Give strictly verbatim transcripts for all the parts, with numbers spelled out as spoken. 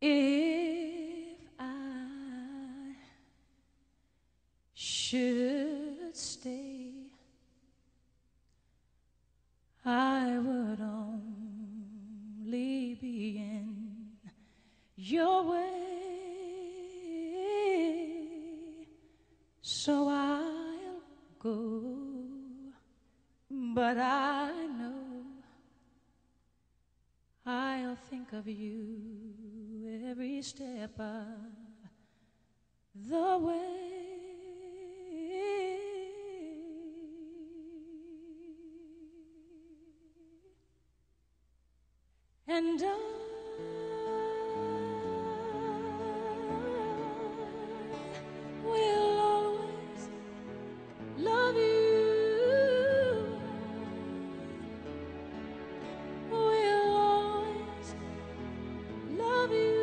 If I should stay, I would only be in your way, so I'll go, but I know I'll think of you every step of the way. And I will always love you, will always love you.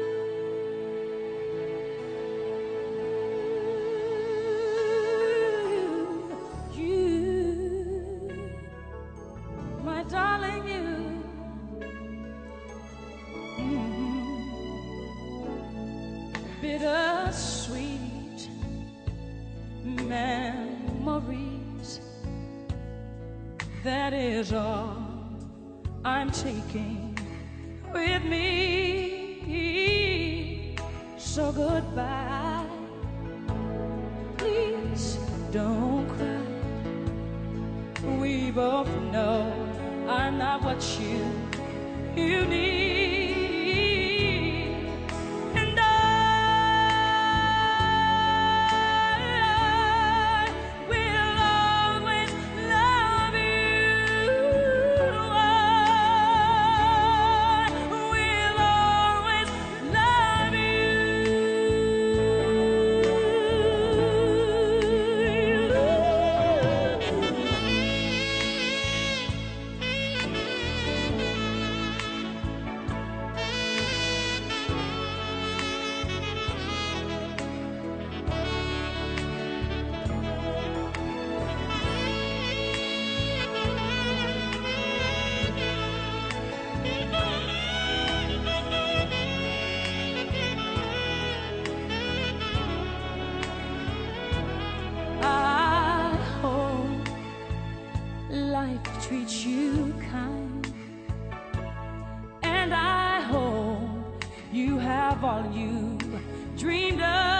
You, my darling, you. Bittersweet memories, that is all I'm taking with me. So goodbye, please don't cry. We both know I'm not what you, you need. Life treats you kind, and I hope you have all you dreamed of.